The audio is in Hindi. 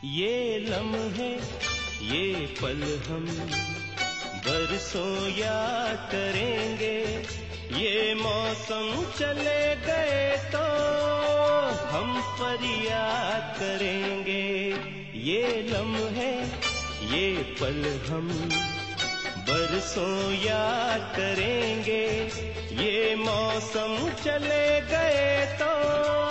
ये लम्हे ये पल हम बरसों याद करेंगे। ये मौसम चले गए तो हम फरियाद करेंगे। ये लम्हे ये पल हम बरसों याद करेंगे। ये मौसम चले गए तो